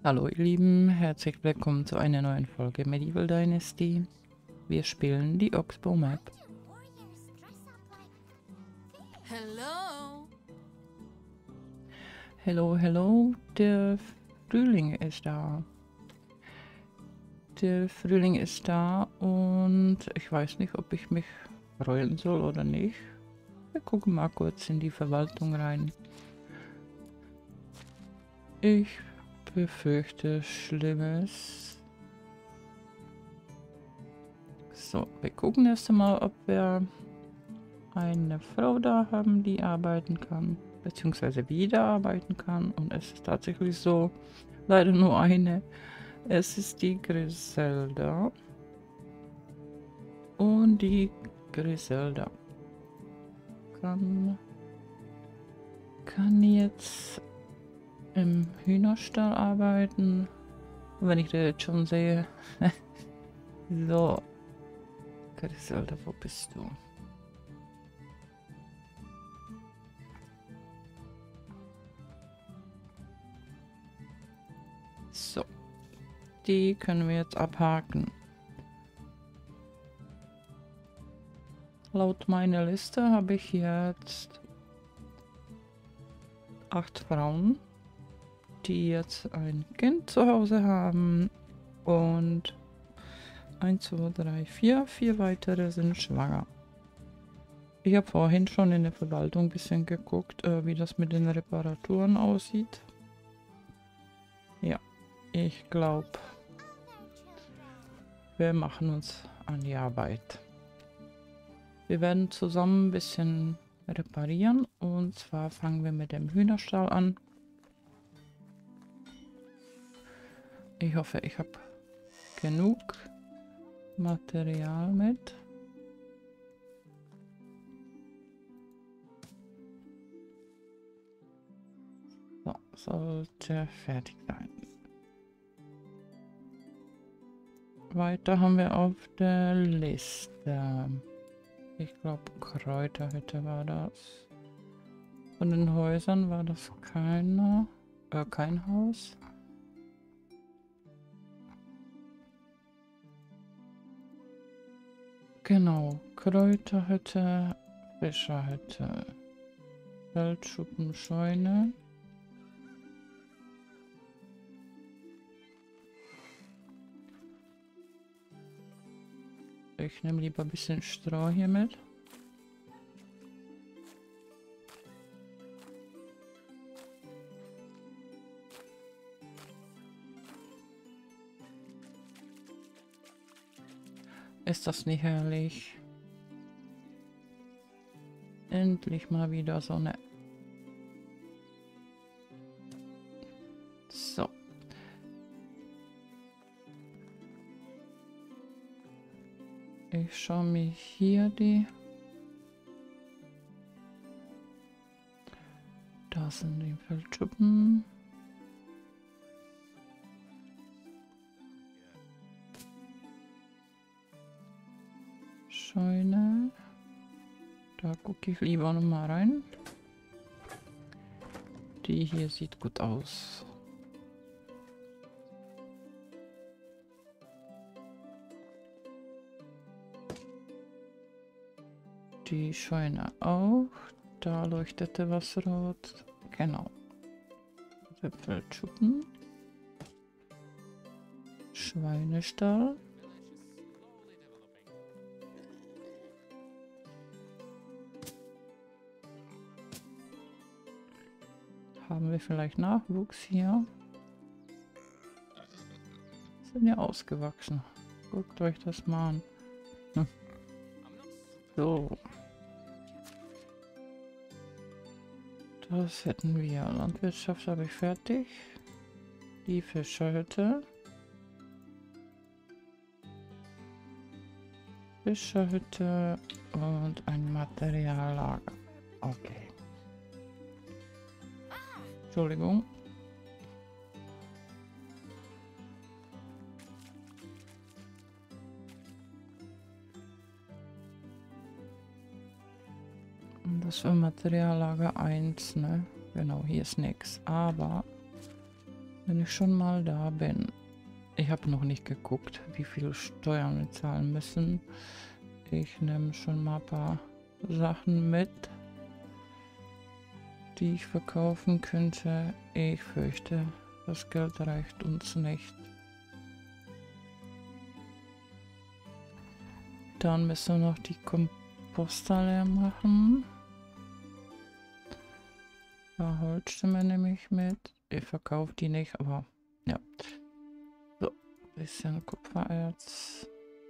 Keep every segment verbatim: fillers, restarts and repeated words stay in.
Hallo ihr Lieben, herzlich willkommen zu einer neuen Folge Medieval Dynasty. Wir spielen die Oxbow Map. Hello. Hello, hello, der Frühling ist da. Der Frühling ist da und ich weiß nicht, ob ich mich freuen soll oder nicht. Wir gucken mal kurz in die Verwaltung rein. Ich befürchte Schlimmes. So, wir gucken erst einmal, ob wir eine Frau da haben, die arbeiten kann, beziehungsweise wieder arbeiten kann. Und es ist tatsächlich so, leider nur eine. Es ist die Griselda. Und die Griselda kann, kann jetzt im Hühnerstall arbeiten. Und wenn ich das jetzt schon sehe. So, Griselda, wo bist du? So, die können wir jetzt abhaken. Laut meiner Liste habe ich jetzt acht Frauen, die jetzt ein Kind zu Hause haben und eins, zwei, drei, vier, vier weitere sind schwanger. Ich habe vorhin schon in der Verwaltung ein bisschen geguckt, äh, wie das mit den Reparaturen aussieht. Ja, ich glaube, wir machen uns an die Arbeit. Wir werden zusammen ein bisschen reparieren und zwar fangen wir mit dem Hühnerstall an. Ich hoffe, ich habe genug Material mit. So, sollte fertig sein. Weiter haben wir auf der Liste. Ich glaube, Kräuterhütte war das. Von den Häusern war das keiner, äh, kein Haus. Genau, Kräuterhütte, Fischerhütte, Feldschuppen, Scheune. Ich nehme lieber ein bisschen Stroh hier mit. Ist das nicht herrlich? Endlich mal wieder Sonne. So. Ich schaue mir hier die... Da sind die Feldschuppen. Scheune. Da gucke ich lieber noch mal rein. Die hier sieht gut aus. Die Scheune auch. Da leuchtete was rot. Genau. Feldschuppen. Schweinestall. Haben wir vielleicht Nachwuchs hier? Sind ja ausgewachsen. Guckt euch das mal an. Hm. So. Das hätten wir. Landwirtschaft habe ich fertig. Die Fischerhütte. Fischerhütte und ein Materiallager. Okay. Entschuldigung. Das war Materiallager eins, ne? Genau, hier ist nichts. Aber Wenn ich schon mal da bin. Ich habe noch nicht geguckt, wie viel Steuern wir zahlen müssen. Ich nehme schon mal ein paar Sachen mit, die ich verkaufen könnte. Ich fürchte, das Geld reicht uns nicht. Dann müssen wir noch die Komposter leer machen. Da Holzstämme nehme ich mit. Ich verkaufe die nicht, aber ja. So, bisschen Kupfererz.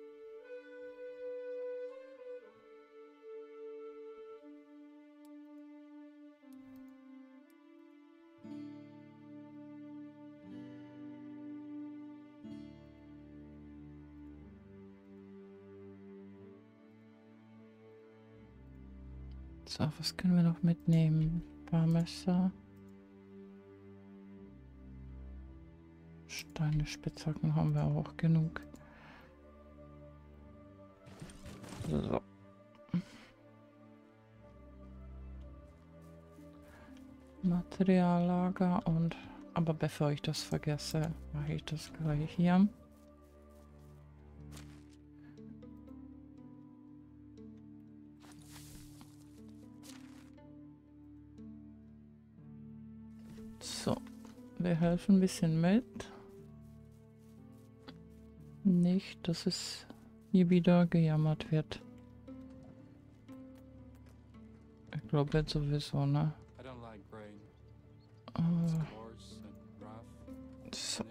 So, was können wir noch mitnehmen? Ein paar Messer. Steine, Spitzhacken haben wir auch genug. So. Materiallager und... Aber bevor ich das vergesse, mache ich das gleich hier. So, wir helfen ein bisschen mit. Nicht, dass es hier wieder gejammert wird. Ich glaube jetzt sowieso, ne? Uh, so.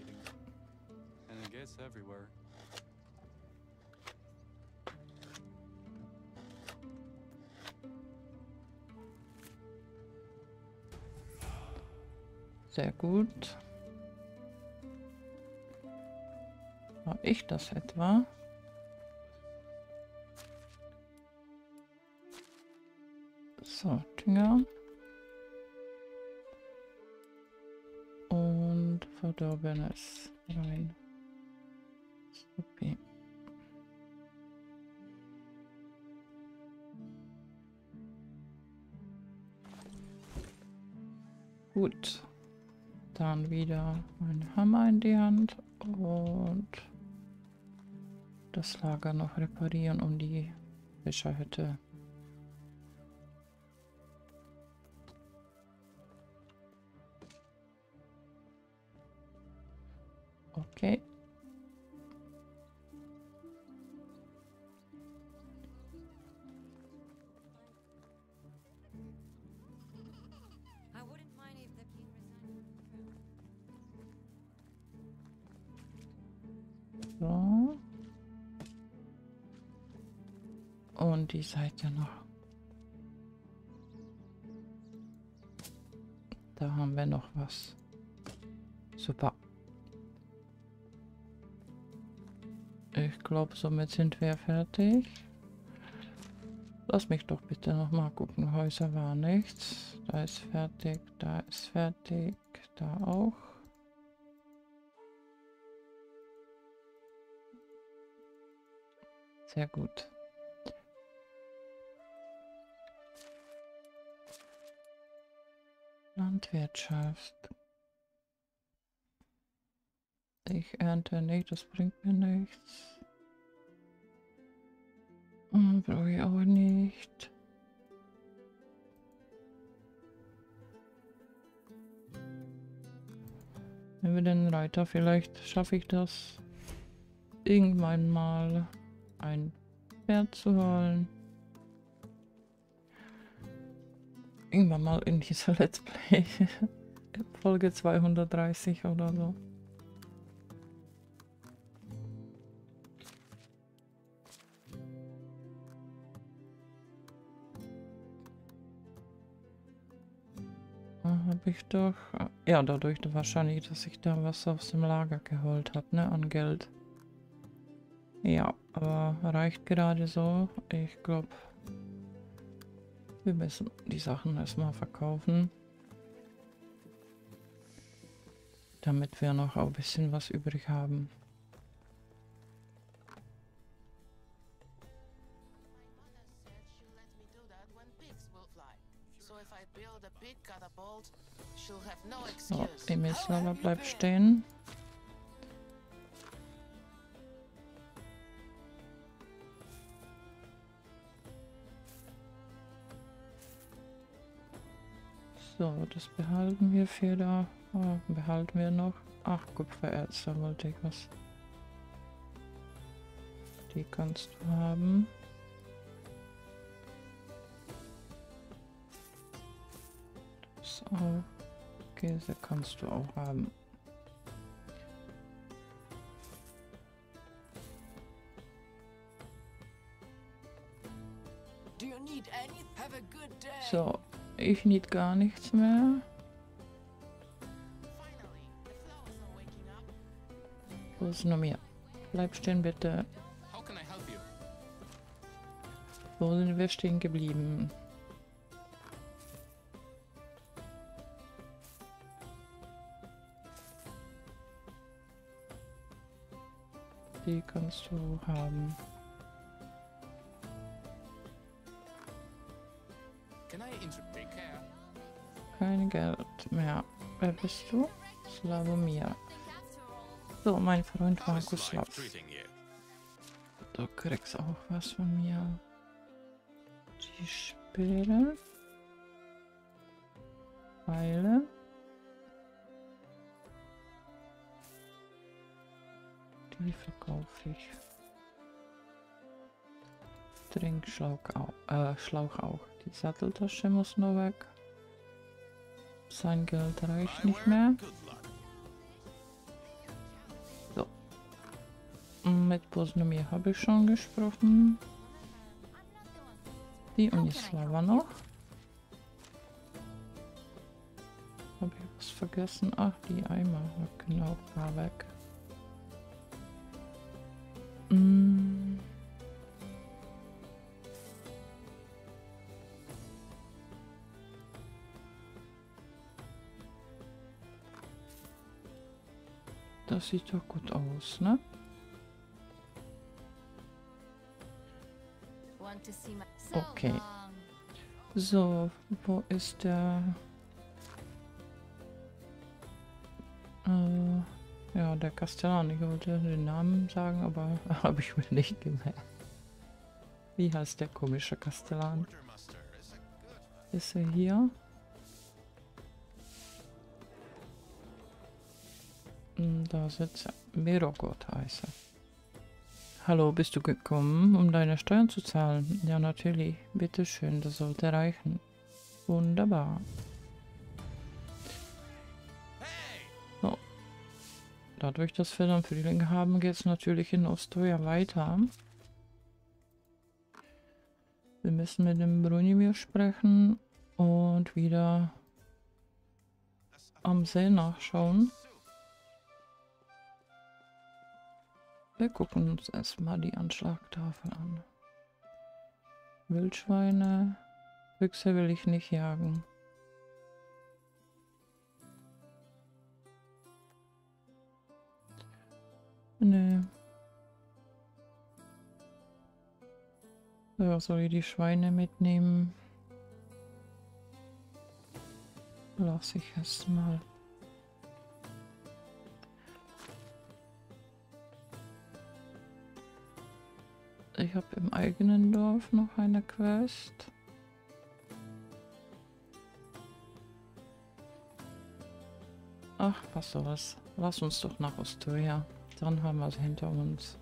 Sehr gut. War ich das etwa? So, Dünger. Und Verdorbenes rein. Okay. Gut. Dann wieder mein Hammer in die Hand und das Lager noch reparieren um die Fischerhütte. Okay. So. Und die Seite noch. Da haben wir noch was. Super. Ich glaube, somit sind wir fertig. Lass mich doch bitte noch mal gucken. Häuser war nichts. Da ist fertig, da ist fertig, da auch. Sehr gut. Landwirtschaft. Ich ernte nicht, das bringt mir nichts. Hm, brauche ich auch nicht. Wenn wir den Reiter, vielleicht schaffe ich das irgendwann mal ein Pferd zu holen. Irgendwann mal in dieser Let's Play Folge zweihundertdreißig oder so. Habe ich doch... Ja, dadurch wahrscheinlich, dass ich da was aus dem Lager geholt habe, ne, an Geld. Ja, aber reicht gerade so. Ich glaube, wir müssen die Sachen erstmal verkaufen. Damit wir noch ein bisschen was übrig haben. So, Emislava bleibt stehen. So, das behalten wir für da. Oh, behalten wir noch. Ach, Kupfererz, da wollte ich was. Die kannst du haben. Das auch. Käse kannst du auch haben. So, ich need gar nichts mehr. Wo ist noch mehr? Bleib stehen bitte. Wo sind wir stehen geblieben? Die kannst du haben. Kein Geld mehr. Wer bist du? Slavomir. So, mein Freund Markuslav. Du kriegst auch was von mir. Die Speere. Pfeile. Die verkaufe ich. Trinkschlauch auch. Äh, Schlauch auch. Die Satteltasche muss noch weg. Sein Geld reicht nicht mehr. So. Mit Bosnomir habe ich schon gesprochen. Die Unislava noch. Habe ich was vergessen? Ach, die Eimer. Genau, war weg. Mm. Das sieht doch gut aus, ne? Okay. So, wo ist der... Äh, ja, der Kastellan. Ich wollte den Namen sagen, aber habe ich mir nicht gemerkt. Wie heißt der komische Kastellan? Ist er hier? Da sitzt er. Mirogot heißt er. Hallo, bist du gekommen, um deine Steuern zu zahlen? Ja, natürlich. Bitte schön, das sollte reichen. Wunderbar. So. Dadurch, dass wir dann Frühling haben, geht es natürlich in Ostoja weiter. Wir müssen mit dem Brunimir sprechen und wieder am See nachschauen. Wir gucken uns erstmal die Anschlagtafel an. Wildschweine. Füchse will ich nicht jagen. Nee. Ja, soll ich die Schweine mitnehmen? Lass ich erst mal. Ich habe im eigenen Dorf noch eine Quest. Ach, was soll's. Lass uns doch nach Ostoja. Dann haben wir es hinter uns.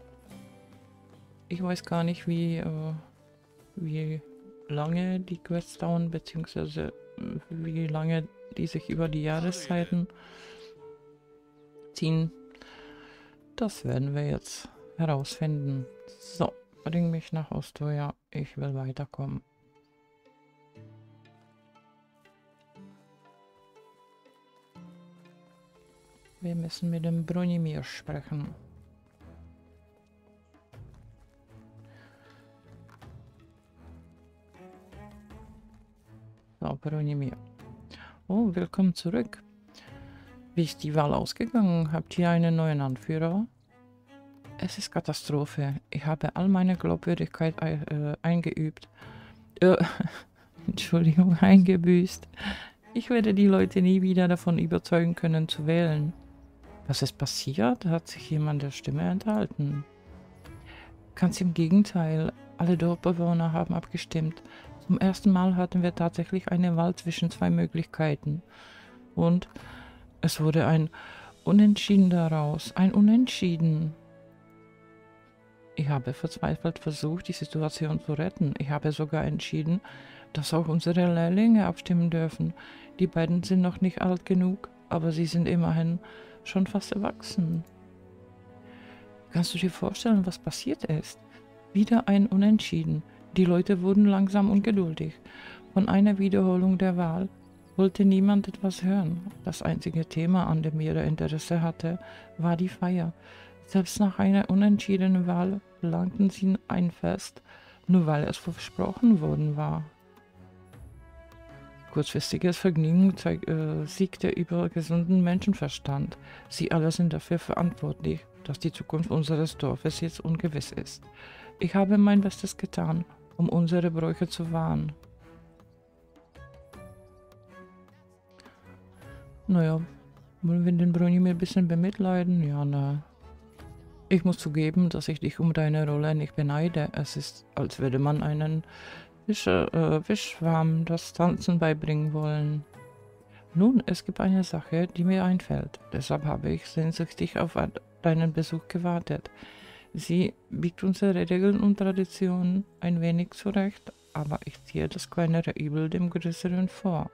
Ich weiß gar nicht, wie, äh, wie lange die Quests dauern, beziehungsweise wie lange die sich über die Jahreszeiten ziehen. Das werden wir jetzt herausfinden. So, bring mich nach Ostoja. Ich will weiterkommen. Wir müssen mit dem Brunimir sprechen. So, Brunimir. Oh, willkommen zurück. Wie ist die Wahl ausgegangen? Habt ihr einen neuen Anführer? Es ist Katastrophe. Ich habe all meine Glaubwürdigkeit äh, eingeübt. Äh, Entschuldigung, eingebüßt. Ich werde die Leute nie wieder davon überzeugen können zu wählen. Was ist passiert? Hat sich jemand der Stimme enthalten? Ganz im Gegenteil. Alle Dorfbewohner haben abgestimmt. Zum ersten Mal hatten wir tatsächlich eine Wahl zwischen zwei Möglichkeiten. Und es wurde ein Unentschieden daraus. Ein Unentschieden. Ich habe verzweifelt versucht, die Situation zu retten. Ich habe sogar entschieden, dass auch unsere Lehrlinge abstimmen dürfen. Die beiden sind noch nicht alt genug, aber sie sind immerhin schon fast erwachsen. Kannst du dir vorstellen, was passiert ist? Wieder ein Unentschieden. Die Leute wurden langsam ungeduldig. Von einer Wiederholung der Wahl wollte niemand etwas hören. Das einzige Thema, an dem jeder Interesse hatte, war die Feier. Selbst nach einer unentschiedenen Wahl verlangten sie ein Fest, nur weil es versprochen worden war. Kurzfristiges Vergnügen zeig, äh, siegte über gesunden Menschenverstand. Sie alle sind dafür verantwortlich, dass die Zukunft unseres Dorfes jetzt ungewiss ist. Ich habe mein Bestes getan, um unsere Bräuche zu wahren. Naja, wollen wir den Brunimir ein bisschen bemitleiden? Ja, ne. Ich muss zugeben, dass ich dich um deine Rolle nicht beneide. Es ist, als würde man einen Wisch, äh, Wischschwarm das Tanzen beibringen wollen. Nun, es gibt eine Sache, die mir einfällt. Deshalb habe ich sehnsüchtig auf deinen Besuch gewartet. Sie biegt unsere Regeln und Traditionen ein wenig zurecht, aber ich ziehe das kleinere Übel dem größeren vor.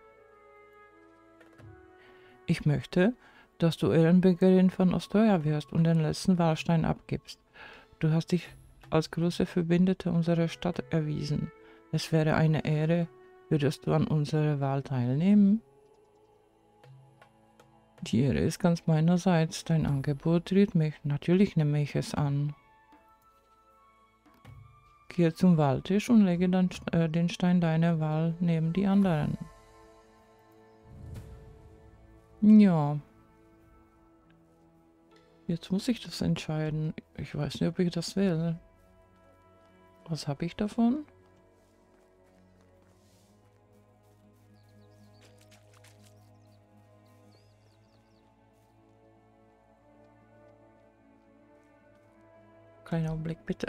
Ich möchte, dass du Ehrenbürgerin von Ostoja wirst und den letzten Wahlstein abgibst. Du hast dich als große Verbündete unserer Stadt erwiesen. Es wäre eine Ehre, würdest du an unserer Wahl teilnehmen? Die Ehre ist ganz meinerseits. Dein Angebot rührt mich. Natürlich nehme ich es an. Gehe zum Wahltisch und lege dann äh, den Stein deiner Wahl neben die anderen. Ja. Jetzt muss ich das entscheiden. Ich weiß nicht, ob ich das will. Was habe ich davon? Kleiner Augenblick, bitte.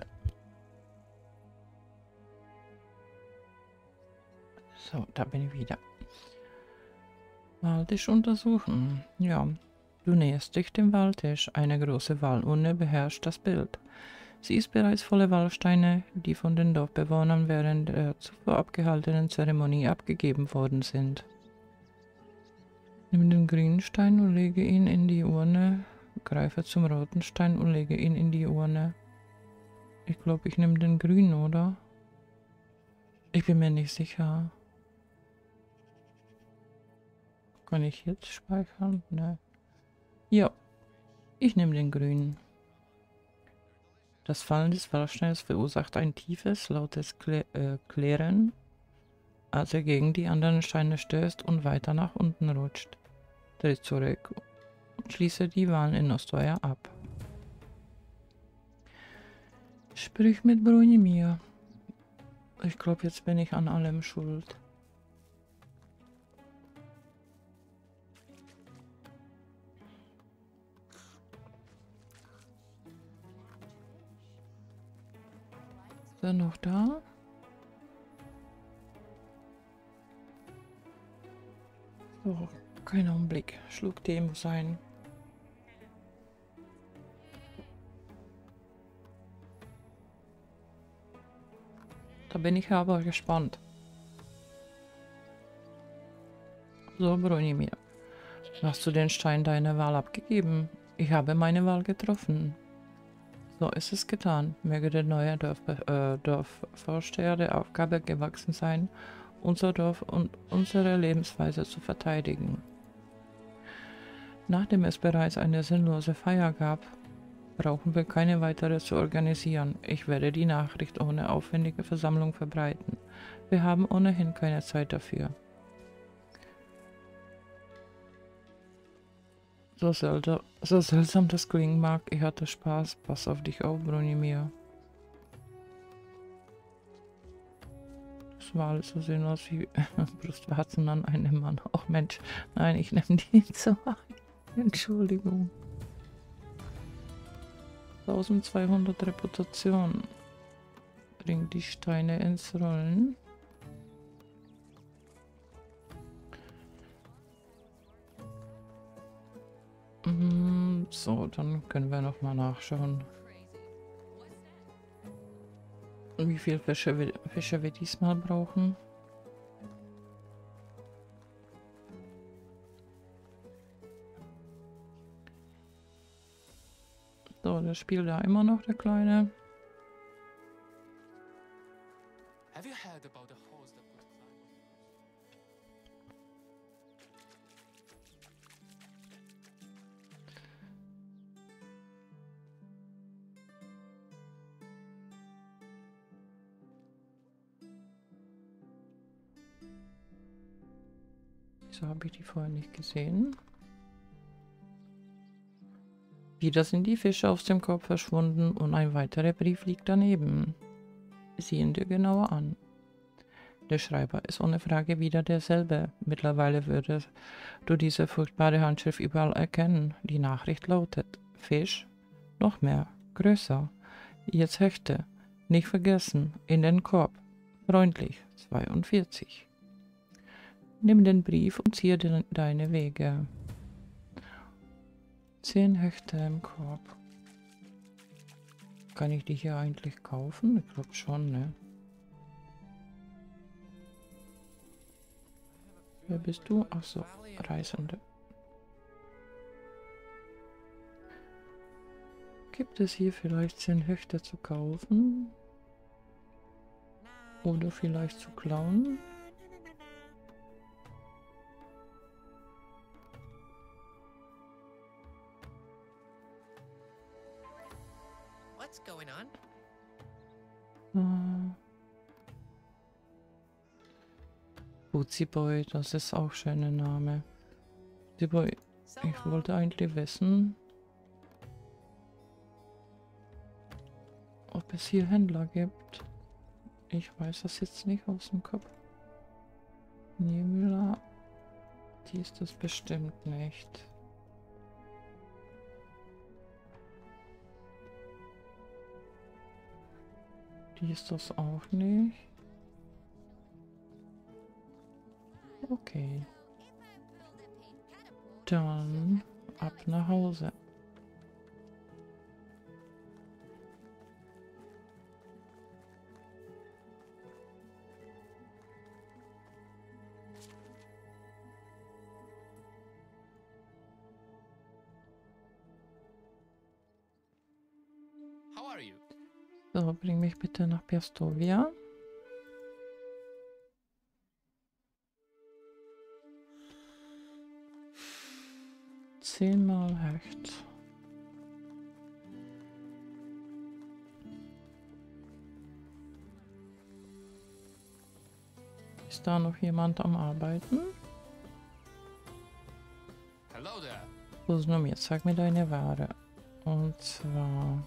So, da bin ich wieder. Wahltisch untersuchen. Ja, du näherst dich dem Wahltisch. Eine große Wahlurne beherrscht das Bild. Sie ist bereits voller Wahlsteine, die von den Dorfbewohnern während der zuvor abgehaltenen Zeremonie abgegeben worden sind. Nimm den grünen Stein und lege ihn in die Urne. Greife zum roten Stein und lege ihn in die Urne. Ich glaube, ich nehme den grünen, oder? Ich bin mir nicht sicher. Kann ich jetzt speichern? Ne. Ja, ich nehme den grünen. Das Fallen des Wahlsteins verursacht ein tiefes, lautes Klä äh, Klirren, als er gegen die anderen Steine stößt und weiter nach unten rutscht. Tritt zurück und schließe die Wahl in Ostoja ab. Sprich mit Brunimir. Ich glaube, jetzt bin ich an allem schuld. Ist er noch da? Oh, kein Augenblick. Schluck Tee muss sein. Da bin ich aber gespannt. So, Brunimir. Hast du den Stein deiner Wahl abgegeben? Ich habe meine Wahl getroffen. So ist es getan. Möge der neue Dorf, äh, Dorfvorsteher der Aufgabe gewachsen sein, unser Dorf und unsere Lebensweise zu verteidigen. Nachdem es bereits eine sinnlose Feier gab, brauchen wir keine weitere zu organisieren. Ich werde die Nachricht ohne aufwendige Versammlung verbreiten. Wir haben ohnehin keine Zeit dafür. So seltsam, so seltsam das klingen mag, ich hatte Spaß. Pass auf dich auf, Brunimir. Brustwale so sehen aus wie Brustwarzen an einem Mann. Ach Mensch, nein, ich nehme die zu ein. Entschuldigung. eintausendzweihundert Reputation. Bring die Steine ins Rollen. So, dann können wir noch mal nachschauen, wie viel Fische wir, Fische wir diesmal brauchen. So, der spielt da immer noch, der Kleine. Have you heard about the horse that could fly? Wieso habe ich die vorher nicht gesehen? Wieder sind die Fische aus dem Korb verschwunden und ein weiterer Brief liegt daneben. Sieh ihn dir genauer an. Der Schreiber ist ohne Frage wieder derselbe. Mittlerweile würdest du diese furchtbare Handschrift überall erkennen. Die Nachricht lautet: Fisch, noch mehr, größer. Jetzt Hechte, nicht vergessen, in den Korb. Freundlich, zweiundvierzig. Nimm den Brief und ziehe de deine Wege. Zehn Hechte im Korb. Kann ich die hier eigentlich kaufen? Ich glaube schon, ne? Wer bist du? Ach so, Reisende. Gibt es hier vielleicht zehn Hechte zu kaufen? Oder vielleicht zu klauen? What's going on? Äh, Bootsy Boy, das ist auch schöner Name. Bootsy Boy, ich wollte eigentlich wissen, ob es hier Händler gibt. Ich weiß das jetzt nicht aus dem Kopf. Niemüller, die ist das bestimmt nicht. Die ist das auch nicht. Okay. Dann ab nach Hause. How are you? So, bring mich bitte nach Piastovia. Zehnmal Hecht. Ist da noch jemand am Arbeiten? Hello there. Kusnomir, zeig mir deine Ware. Und zwar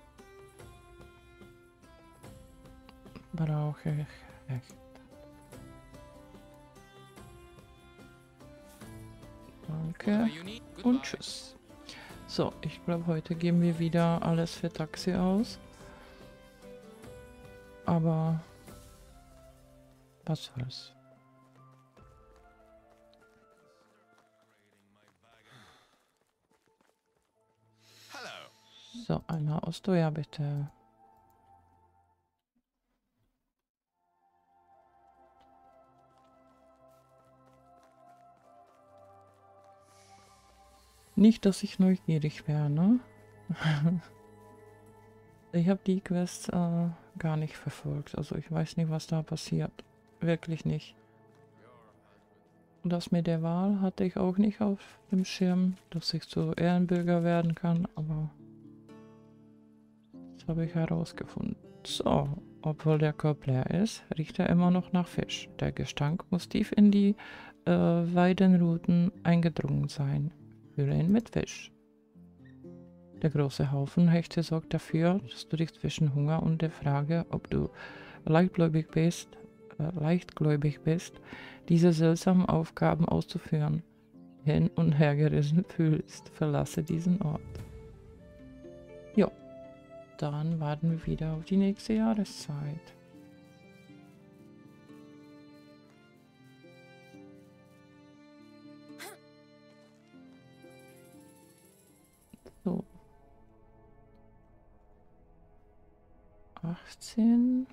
brauche ich Hecht. Danke und tschüss. So, ich glaube, heute geben wir wieder alles für Taxi aus. Aber was soll's. So, einmal Ostoja bitte. Nicht, dass ich neugierig wäre, ne? Ich habe die Quest äh, gar nicht verfolgt. Also ich weiß nicht, was da passiert. Wirklich nicht. Das mit der Wahl hatte ich auch nicht auf dem Schirm, dass ich so Ehrenbürger werden kann, aber das habe ich herausgefunden. So, obwohl der Korb leer ist, riecht er immer noch nach Fisch. Der Gestank muss tief in die äh, Weidenruten eingedrungen sein. Fülle ihn mit Fisch. Der große Haufen Hechte sorgt dafür, dass du dich zwischen Hunger und der Frage, ob du leichtgläubig bist, äh, leichtgläubig bist, diese seltsamen Aufgaben auszuführen, hin und her gerissen fühlst, verlasse diesen Ort. Jo, dann warten wir wieder auf die nächste Jahreszeit. So. achtzehn.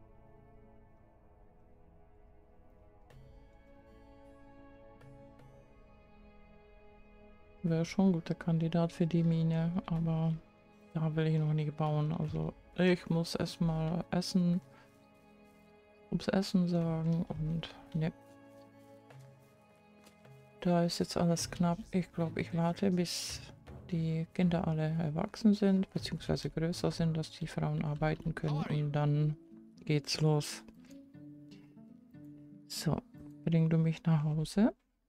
Wäre schon ein guter Kandidat für die Mine, aber da will ich noch nicht bauen. Also ich muss erstmal essen, ums Essen sagen und ne. Da ist jetzt alles knapp. Ich glaube, ich warte, bis die Kinder alle erwachsen sind, beziehungsweise größer sind, dass die Frauen arbeiten können und dann geht's los. So, bring du mich nach Hause.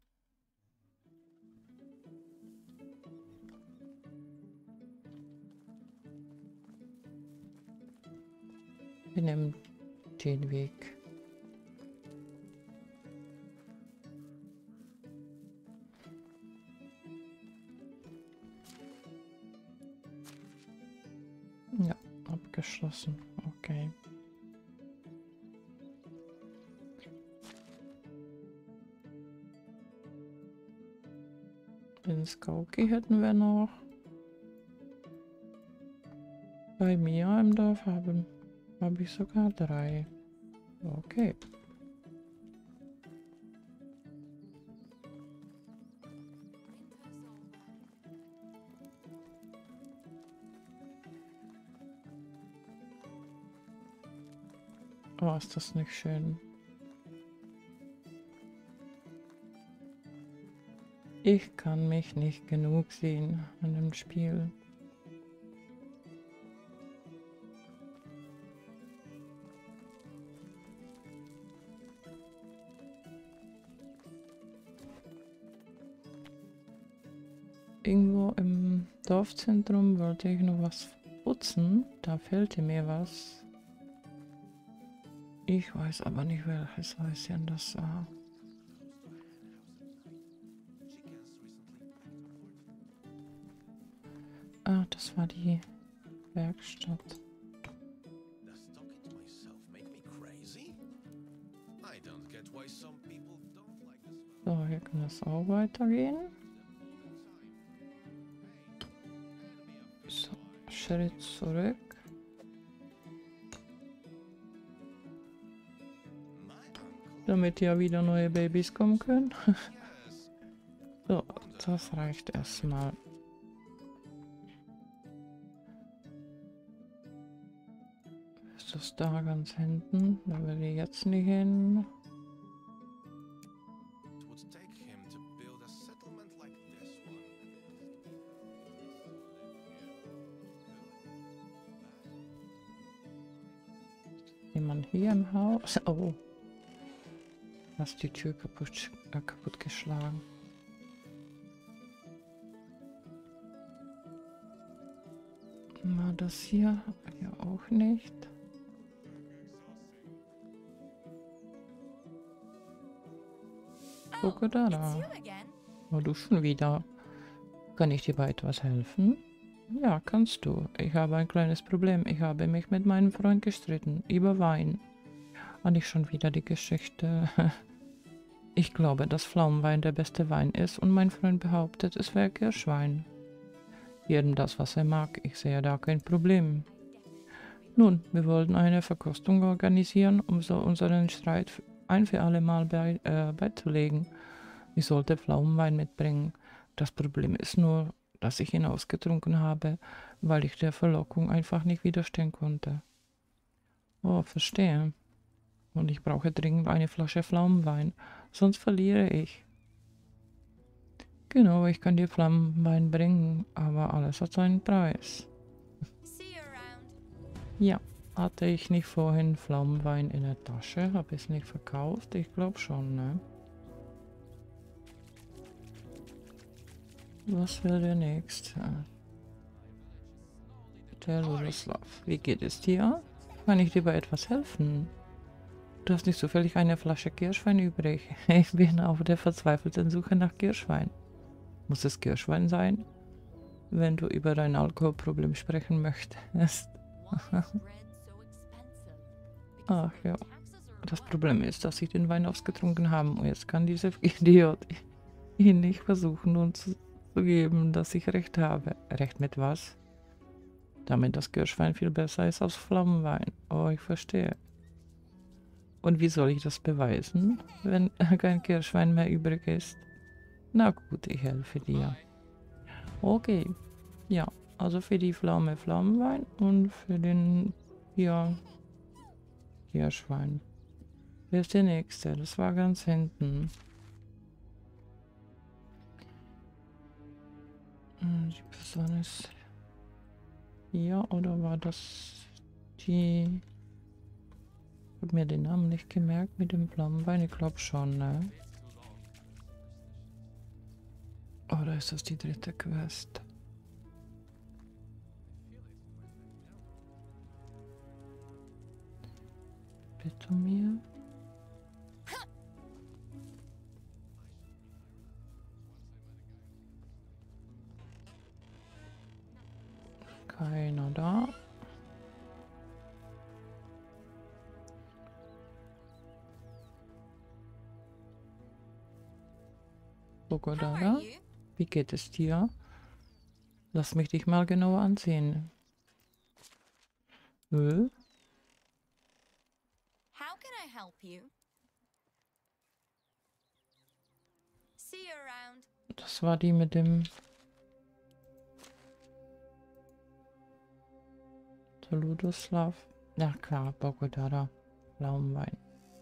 Wir nehmen den Weg. Ja, abgeschlossen. Okay. Den Skauki hätten wir noch. Bei mir im Dorf haben habe ich sogar drei. Okay. Oh, ist das nicht schön. Ich kann mich nicht genug sehen an dem Spiel. Irgendwo im Dorfzentrum wollte ich noch was putzen. Da fehlte mir was. Ich weiß aber nicht, welches Häuschen das war. Ah, das war die Werkstatt. So, hier kann es auch weitergehen. So, Schritt zurück. Damit ja wieder neue Babys kommen können. So, das reicht erstmal. Ist das da ganz hinten? Da will ich jetzt nicht hin. Jemand hier im Haus? Oh. Hast die Tür kaputt, äh, kaputt geschlagen. War das hier? Ja, auch nicht. Gucke da, da. Oh, du schon wieder. Kann ich dir bei etwas helfen? Ja, kannst du. Ich habe ein kleines Problem. Ich habe mich mit meinem Freund gestritten. Über Wein. Und ich schon wieder die Geschichte. Ich glaube, dass Pflaumenwein der beste Wein ist und mein Freund behauptet, es wäre Kirschwein. Jedem das, was er mag. Ich sehe da kein Problem. Nun, wir wollten eine Verkostung organisieren, um so unseren Streit ein für alle Mal bei, äh, beizulegen. Ich sollte Pflaumenwein mitbringen. Das Problem ist nur, dass ich ihn ausgetrunken habe, weil ich der Verlockung einfach nicht widerstehen konnte. Oh, verstehe. Und ich brauche dringend eine Flasche Pflaumenwein, sonst verliere ich. Genau, ich kann dir Pflaumenwein bringen, aber alles hat seinen Preis. Ja, hatte ich nicht vorhin Pflaumenwein in der Tasche? Habe ich es nicht verkauft? Ich glaube schon, ne? Was will der Nächste? Der Ludoslav. Wie geht es dir? Kann ich dir bei etwas helfen? Du hast nicht zufällig eine Flasche Kirschwein übrig. Ich bin auf der verzweifelten Suche nach Kirschwein. Muss es Kirschwein sein, wenn du über dein Alkoholproblem sprechen möchtest? Ach ja. Das Problem ist, dass ich den Wein ausgetrunken habe und jetzt kann dieser Idiot ihn nicht versuchen, uns zu geben, dass ich recht habe. Recht mit was? Damit das Kirschwein viel besser ist als Flammenwein. Oh, ich verstehe. Und wie soll ich das beweisen, wenn kein Kirschwein mehr übrig ist? Na gut, ich helfe dir. Okay. Ja, also für die Pflaume Flammenwein und für den ja, Kirschwein. Wer ist der Nächste? Das war ganz hinten. Die Person ist hier, oder war das die... Ich habe mir den Namen nicht gemerkt mit dem Flammenwein. Ich glaube schon, ne? Oder ist das die dritte Quest? Bitte mir. Keiner da. Bogodara, wie geht es dir? Lass mich dich mal genauer ansehen. Nö. How can I help you? See you around. Das war die mit dem Ludoslav. Ja klar, Bogodara. Pflaumenwein.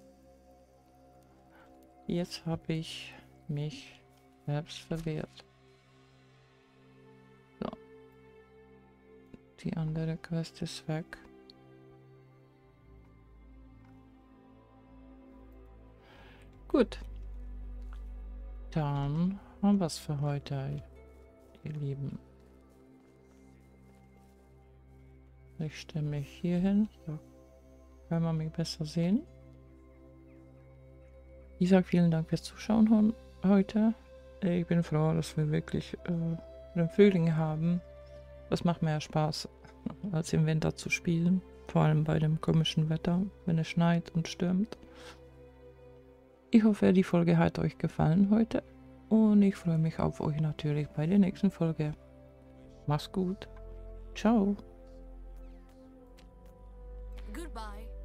Jetzt habe ich mich selbst verwehrt. So. Die andere Quest ist weg. Gut. Dann haben wir es für heute, ihr Lieben. Ich stelle mich hier hin. So kann man mich besser sehen. Ich sage vielen Dank fürs Zuschauen heute. Ich bin froh, dass wir wirklich äh, den Frühling haben. Das macht mir ja Spaß, als im Winter zu spielen. Vor allem bei dem komischen Wetter, wenn es schneit und stürmt. Ich hoffe, die Folge hat euch gefallen heute. Und ich freue mich auf euch natürlich bei der nächsten Folge. Macht's gut. Ciao. Goodbye.